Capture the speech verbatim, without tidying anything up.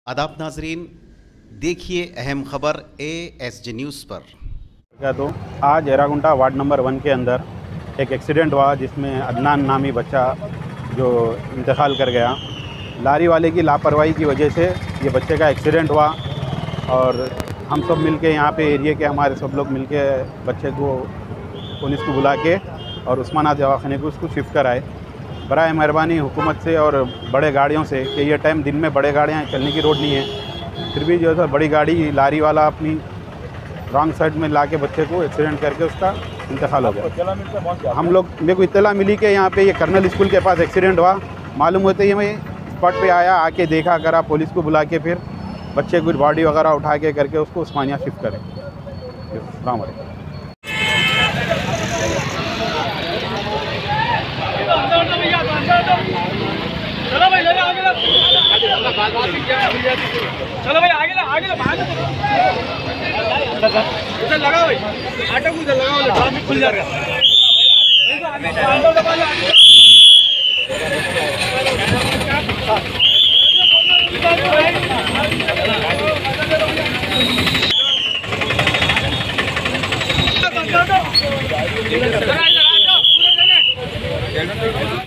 आदाब नाजरीन, देखिए अहम खबर ए एस जी न्यूज़ पर। क्या तो आज एरागुंटा वार्ड नंबर वन के अंदर एक एक्सीडेंट हुआ जिसमें अदनान नामी बच्चा जो इंतकाल कर गया। लारी वाले की लापरवाही की वजह से ये बच्चे का एक्सीडेंट हुआ और हम सब मिलके यहाँ पे एरिया के हमारे सब लोग मिलके बच्चे को पुलिस को बुला के और उस्मानाबाद दवाखाने को उसको शिफ्ट कराए। बराए मेहरबानी हुकूमत से और बड़े गाड़ियों से कि ये टाइम दिन में बड़े गाड़ियाँ चलने की रोड नहीं है, फिर भी जो है बड़ी गाड़ी लारी वाला अपनी रॉन्ग साइड में ला के बच्चे को एक्सीडेंट करके उसका इंतकाल हो गया। हम लोग मेरे को इत्तला मिली कि यहाँ पे ये कर्नल स्कूल के पास एक्सीडेंट हुआ। मालूम होते ही मैं स्पॉट पे आया, आके देखा करा, पुलिस को बुला के फिर बच्चे की बॉडी वगैरह उठा के करके उसको उस्मानिया शिफ्ट करें। अस्सलाम वालेकुम। चलो भाई आगे आगे चलो भाई आगे आगे उधर लगा भाई आटा को उधर लगाओ, ट्रैफिक खुल जाएगा। इधर आ जाओ पूरे जने।